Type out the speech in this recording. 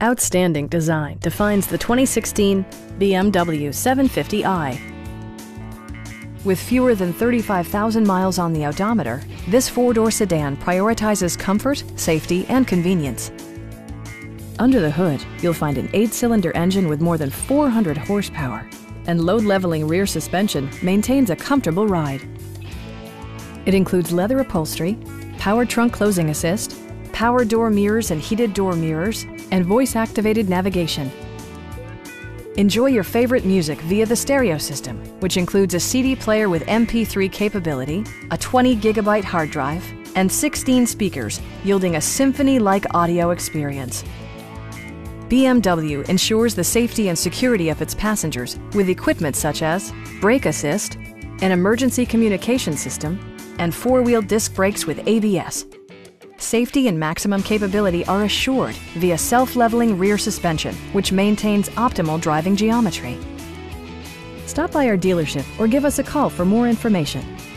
Outstanding design defines the 2016 BMW 750i. With fewer than 35,000 miles on the odometer, this four-door sedan prioritizes comfort, safety, and convenience. Under the hood, you'll find an 8-cylinder engine with more than 400 horsepower, and load-leveling rear suspension maintains a comfortable ride. It includes leather upholstery, power trunk closing assist, power door mirrors and heated door mirrors, and voice-activated navigation. Enjoy your favorite music via the stereo system, which includes a CD player with MP3 capability, a 20-gigabyte hard drive, and 16 speakers, yielding a symphony-like audio experience. BMW ensures the safety and security of its passengers with equipment such as brake assist, an emergency communication system, and four-wheel disc brakes with ABS. Safety and maximum capability are assured via self-leveling rear suspension, which maintains optimal driving geometry. Stop by our dealership or give us a call for more information.